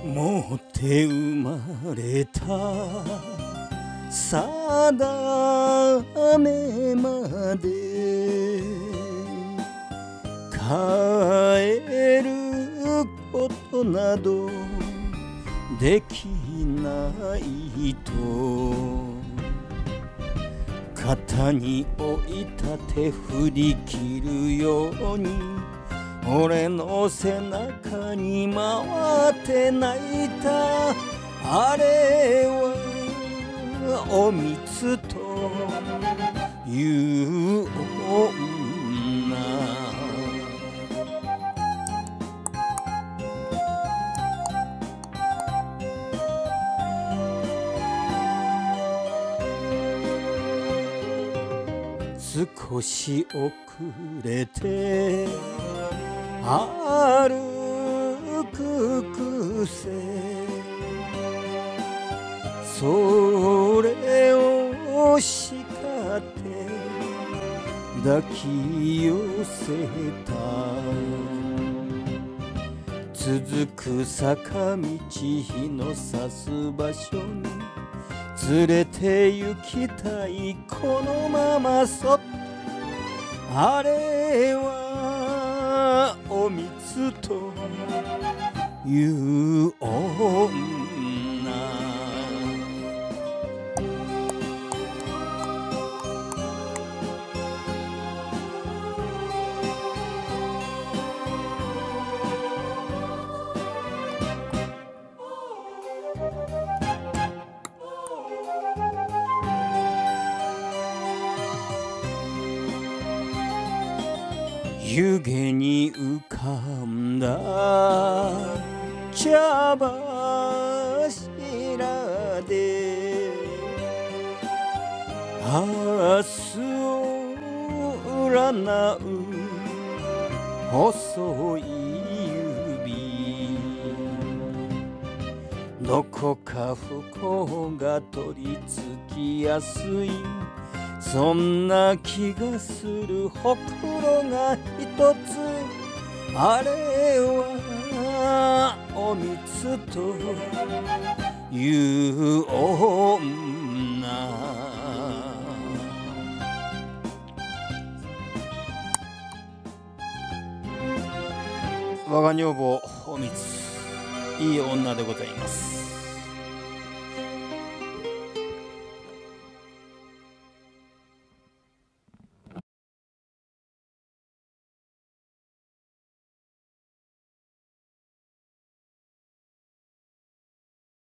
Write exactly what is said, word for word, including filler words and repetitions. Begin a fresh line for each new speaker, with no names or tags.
持って生まれた定めまで変えることなどできないと肩に置いた手振り切るように俺の背中に回って泣いたあれはおみつという女少し遅れて歩く癖それを叱って抱き寄せた続く坂道日の差す場所に連れて行きたいこのままそっとあれはおみつという女湯気に浮かんだ茶柱で明日を占う細い指どこか不幸が取り付きやすいそんな気がするほくろが一つあれはおみつという女我が女房おみついい女でございます。